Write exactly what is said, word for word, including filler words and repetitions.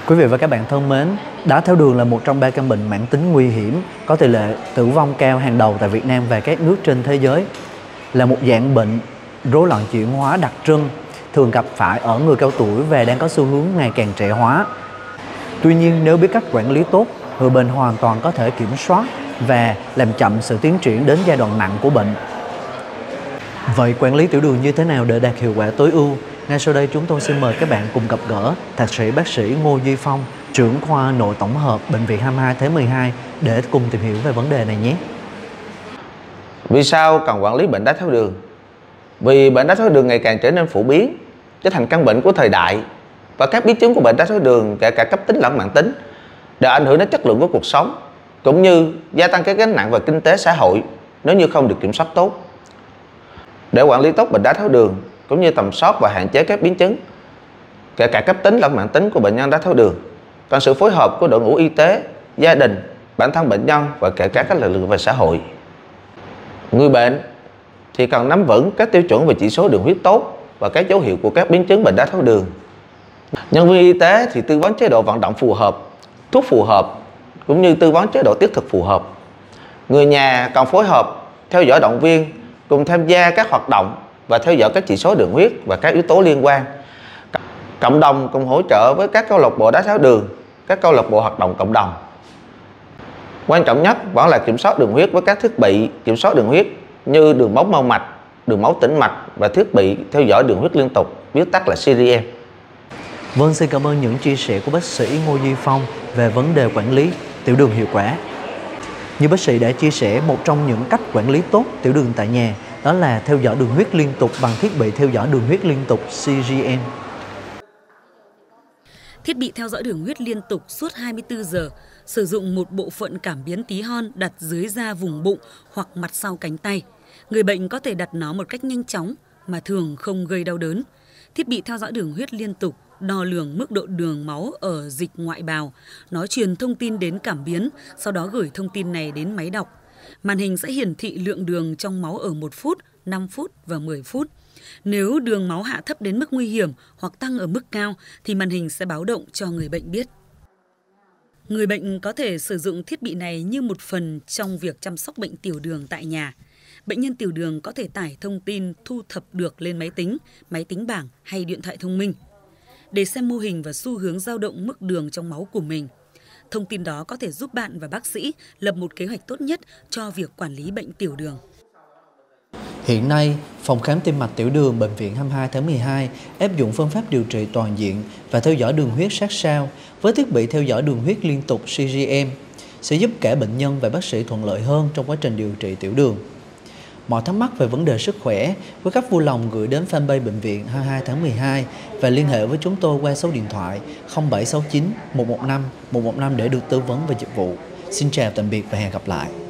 Quý vị và các bạn thân mến, đái tháo đường là một trong ba căn bệnh mãn tính nguy hiểm, có tỷ lệ tử vong cao hàng đầu tại Việt Nam và các nước trên thế giới. Là một dạng bệnh rối loạn chuyển hóa đặc trưng, thường gặp phải ở người cao tuổi và đang có xu hướng ngày càng trẻ hóa. Tuy nhiên, nếu biết cách quản lý tốt, người bệnh hoàn toàn có thể kiểm soát và làm chậm sự tiến triển đến giai đoạn nặng của bệnh. Vậy quản lý tiểu đường như thế nào để đạt hiệu quả tối ưu? Ngay sau đây chúng tôi xin mời các bạn cùng gặp gỡ Thạc sĩ bác sĩ Ngô Duy Phong, trưởng khoa nội tổng hợp Bệnh viện hai mươi hai tháng mười hai để cùng tìm hiểu về vấn đề này nhé. Vì sao cần quản lý bệnh đái tháo đường? Vì bệnh đái tháo đường ngày càng trở nên phổ biến, trở thành căn bệnh của thời đại, và các biến chứng của bệnh đái tháo đường kể cả cấp tính lẫn mãn tính đều ảnh hưởng đến chất lượng của cuộc sống, cũng như gia tăng các gánh nặng về kinh tế xã hội nếu như không được kiểm soát tốt. Để quản lý tốt bệnh đái tháo đường cũng như tầm soát và hạn chế các biến chứng kể cả cấp tính lẫn mãn tính của bệnh nhân đái tháo đường, cần sự phối hợp của đội ngũ y tế, gia đình, bản thân bệnh nhân và kể cả các lực lượng về xã hội. Người bệnh thì cần nắm vững các tiêu chuẩn về chỉ số đường huyết tốt và các dấu hiệu của các biến chứng bệnh đái tháo đường. Nhân viên y tế thì tư vấn chế độ vận động phù hợp, thuốc phù hợp, cũng như tư vấn chế độ tiết thực phù hợp. Người nhà cần phối hợp theo dõi động viên, cùng tham gia các hoạt động và theo dõi các chỉ số đường huyết và các yếu tố liên quan. Cộng đồng cùng hỗ trợ với các câu lạc bộ đái tháo đường, các câu lạc bộ hoạt động cộng đồng. Quan trọng nhất vẫn là kiểm soát đường huyết với các thiết bị kiểm soát đường huyết như đường máu mau mạch, đường máu tĩnh mạch và thiết bị theo dõi đường huyết liên tục, viết tắt là xê rờ em. Vâng, xin cảm ơn những chia sẻ của bác sĩ Ngô Duy Phong về vấn đề quản lý tiểu đường hiệu quả. Như bác sĩ đã chia sẻ, một trong những cách quản lý tốt tiểu đường tại nhà đó là theo dõi đường huyết liên tục bằng thiết bị theo dõi đường huyết liên tục xê rờ em. Thiết bị theo dõi đường huyết liên tục suốt hai mươi tư giờ, sử dụng một bộ phận cảm biến tí hon đặt dưới da vùng bụng hoặc mặt sau cánh tay. Người bệnh có thể đặt nó một cách nhanh chóng mà thường không gây đau đớn. Thiết bị theo dõi đường huyết liên tục đo lường mức độ đường máu ở dịch ngoại bào. Nó truyền thông tin đến cảm biến, sau đó gửi thông tin này đến máy đọc. Màn hình sẽ hiển thị lượng đường trong máu ở một phút, năm phút và mười phút. Nếu đường máu hạ thấp đến mức nguy hiểm hoặc tăng ở mức cao thì màn hình sẽ báo động cho người bệnh biết. Người bệnh có thể sử dụng thiết bị này như một phần trong việc chăm sóc bệnh tiểu đường tại nhà. Bệnh nhân tiểu đường có thể tải thông tin thu thập được lên máy tính, máy tính bảng hay điện thoại thông minh để xem mô hình và xu hướng dao động mức đường trong máu của mình. Thông tin đó có thể giúp bạn và bác sĩ lập một kế hoạch tốt nhất cho việc quản lý bệnh tiểu đường. Hiện nay, phòng khám tim mạch tiểu đường Bệnh viện hai mươi hai tháng mười hai áp dụng phương pháp điều trị toàn diện và theo dõi đường huyết sát sao với thiết bị theo dõi đường huyết liên tục xê rờ em sẽ giúp cả bệnh nhân và bác sĩ thuận lợi hơn trong quá trình điều trị tiểu đường. Mọi thắc mắc về vấn đề sức khỏe với các vui lòng gửi đến fanpage Bệnh viện hai mươi hai tháng mười hai và liên hệ với chúng tôi qua số điện thoại không bảy sáu chín một một năm một một năm để được tư vấn về dịch vụ. Xin chào tạm biệt và hẹn gặp lại.